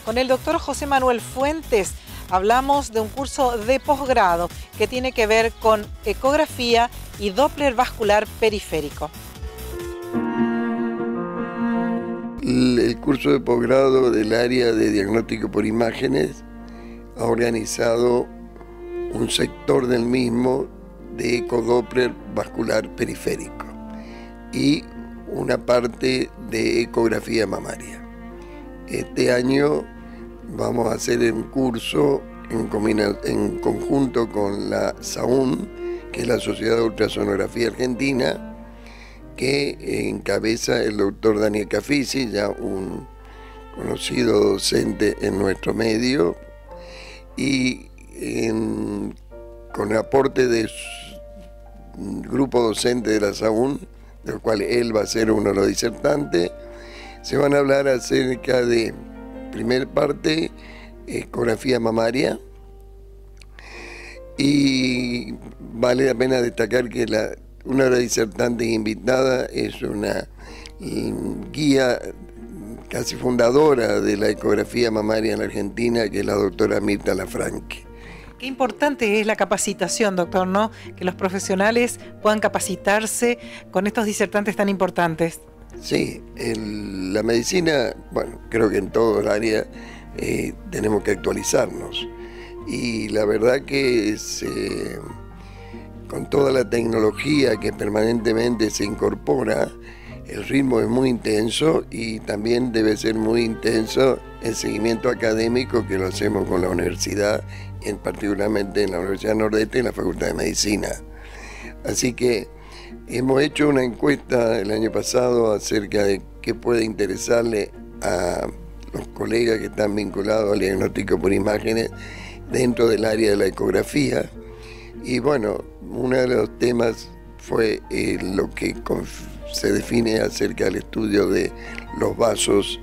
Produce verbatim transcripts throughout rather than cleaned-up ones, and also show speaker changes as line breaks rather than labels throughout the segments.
Con el doctor José Manuel Fuentes hablamos de un curso de posgrado que tiene que ver con ecografía y Doppler vascular periférico.
El curso de posgrado del área de diagnóstico por imágenes ha organizado un sector del mismo de ecodoppler vascular periférico y una parte de ecografía mamaria. Este año vamos a hacer un curso en, en conjunto con la S A U N, que es la Sociedad de Ultrasonografía Argentina, que encabeza el doctor Daniel Cafisi, ya un conocido docente en nuestro medio, y en, con el aporte de un grupo docente de la S A U N, del cual él va a ser uno de los disertantes, se van a hablar acerca de, primer parte, ecografía mamaria, y vale la pena destacar que la, una de las disertantes invitada es una guía casi fundadora de la ecografía mamaria en la Argentina, que es la doctora Mirta Lafranchi.
Qué importante es la capacitación, doctor, ¿no? Que los profesionales puedan capacitarse con estos disertantes tan importantes.
Sí, el, la medicina, bueno, creo que en todo el área eh, tenemos que actualizarnos. Y la verdad que es, eh, con toda la tecnología que permanentemente se incorpora, el ritmo es muy intenso y también debe ser muy intenso el seguimiento académico que lo hacemos con la universidad, en particularmente en la Universidad Nordeste y en la Facultad de Medicina. Así que hemos hecho una encuesta el año pasado acerca de qué puede interesarle a los colegas que están vinculados al diagnóstico por imágenes dentro del área de la ecografía. Y bueno, uno de los temas fue eh, lo que se define acerca del estudio de los vasos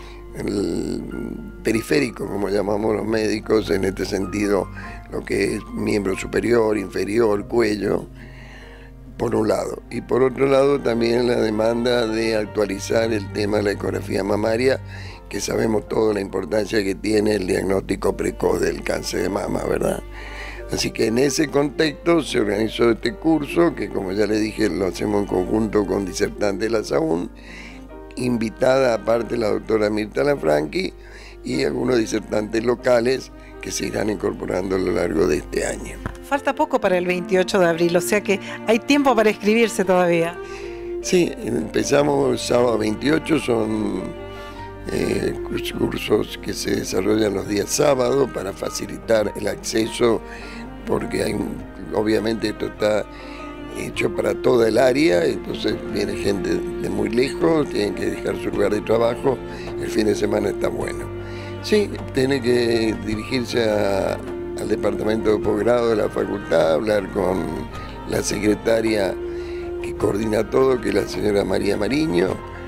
periféricos, como llamamos los médicos, en este sentido, lo que es miembro superior, inferior, cuello, por un lado. Y por otro lado también la demanda de actualizar el tema de la ecografía mamaria, que sabemos toda la importancia que tiene el diagnóstico precoz del cáncer de mama, ¿verdad? Así que en ese contexto se organizó este curso, que como ya le dije lo hacemos en conjunto con disertantes de la S A U N, invitada aparte la doctora Mirta Lafranchi y algunos disertantes locales que se irán incorporando a lo largo de este año.
Falta poco para el veintiocho de abril, o sea que hay tiempo para inscribirse todavía.
Sí, empezamos el sábado veintiocho, son eh, cursos que se desarrollan los días sábados para facilitar el acceso, porque hay, obviamente esto está hecho para toda el área, entonces viene gente de muy lejos, tienen que dejar su lugar de trabajo, el fin de semana está bueno. Sí, tiene que dirigirse a, al departamento de posgrado de la facultad, hablar con la secretaria que coordina todo, que es la señora María Mariño,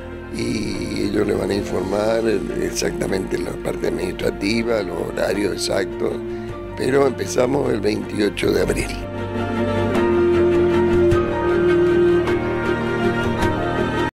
y ellos le van a informar exactamente la parte administrativa, los horarios exactos, pero empezamos el veintiocho de abril.